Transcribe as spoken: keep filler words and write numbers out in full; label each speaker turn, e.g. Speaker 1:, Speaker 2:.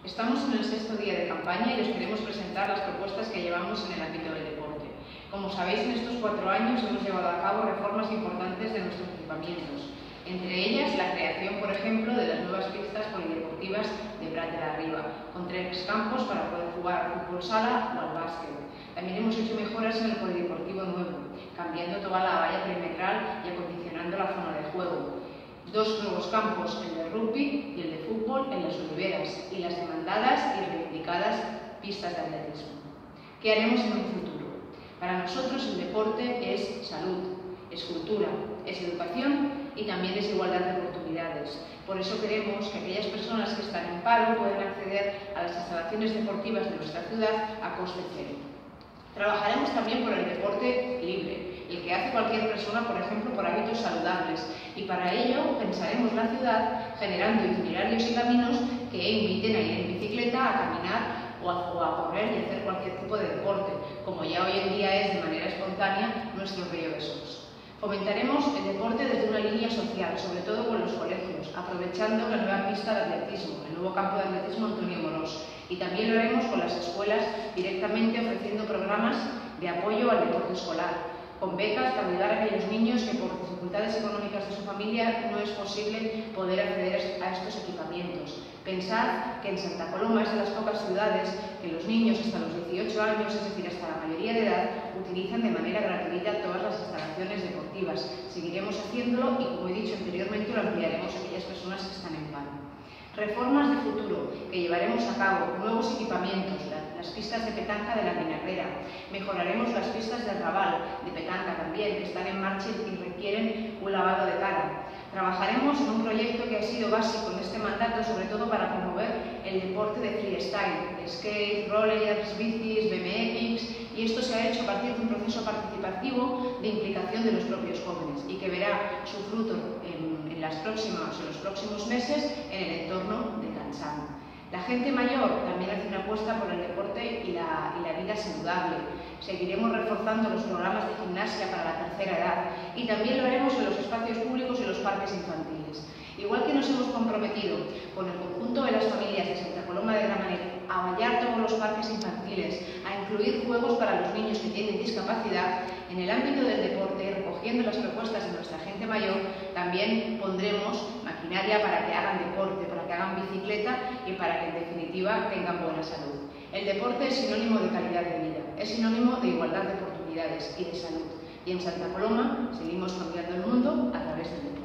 Speaker 1: Estamos en el sexto día de campaña y os queremos presentar las propuestas que llevamos en el ámbito del deporte. Como sabéis, en estos cuatro años hemos llevado a cabo reformas importantes de nuestros equipamientos, entre ellas la creación, por ejemplo, de las nuevas pistas polideportivas de Prat de la Riba, con tres campos para poder jugar al fútbol sala o al básquet. También hemos hecho mejoras en el polideportivo nuevo, cambiando toda la valla perimetral y acondicionando la zona de juego. Dos nuevos campos, el de rugby y el de fútbol en las Oliveras, y las demandadas y reivindicadas pistas de atletismo. ¿Qué haremos en un futuro? Para nosotros el deporte es salud, es cultura, es educación y también es igualdad de oportunidades. Por eso queremos que aquellas personas que están en paro puedan acceder a las instalaciones deportivas de nuestra ciudad a coste cero. Trabajaremos también por el deporte libre, el que hace cualquier persona, por ejemplo, por hábitos saludables, y para ello pensaremos la ciudad generando itinerarios y caminos que inviten a ir en bicicleta, a caminar o a, o a correr y hacer cualquier tipo de deporte, como ya hoy en día es de manera espontánea nuestro río de Sos. Fomentaremos el deporte desde una línea social, sobre todo con los colegios, aprovechando la nueva pista de atletismo, el nuevo campo de atletismo Antonio Morós, y también lo haremos con las escuelas directamente ofreciendo programas de apoyo al deporte escolar, con becas para ayudar a aquellos niños que por dificultades económicas de su familia no es posible poder acceder a estos equipamientos. Pensad que en Santa Coloma es de las pocas ciudades que los niños hasta los dieciocho años, es decir, hasta la mayoría de edad, utilizan de manera gratuita todas las instalaciones deportivas. Seguiremos haciéndolo y, como he dicho anteriormente, lo ampliaremos a aquellas personas que están en paro. Reformas de futuro que llevaremos a cabo, nuevos equipamientos, las pistas de petanca de la Vinagrera, mejoraremos las pistas del Raval, de petanca también, que están en marcha y requieren un lavado de cara. Trabajaremos en un proyecto que ha sido básico en este mandato, sobre todo para promover el deporte de freestyle, skate, rollers, bicis, B M X, y esto se ha hecho a partir de un proceso participativo de implicación de los propios jóvenes y que verá su fruto en, en, las próximas, en los próximos meses en el entorno de Cansán. La gente mayor también hace una apuesta por el deporte y la, y la vida saludable. Seguiremos reforzando los programas de gimnasia para la tercera edad y también lo haremos en los espacios públicos y los parques infantiles. Igual que nos hemos comprometido con el conjunto de las familias de Santa Coloma de Gramenet a vallar todos los parques infantiles, a incluir juegos para los niños que tienen discapacidad, en el ámbito del deporte, recogiendo las propuestas de nuestra gente mayor, también pondremos maquinaria para que hagan deporte, para que hagan bicicleta y para que en definitiva tengan buena salud. El deporte es sinónimo de calidad de vida, es sinónimo de igualdad de oportunidades y de salud. Y en Santa Coloma seguimos cambiando el mundo a través del deporte.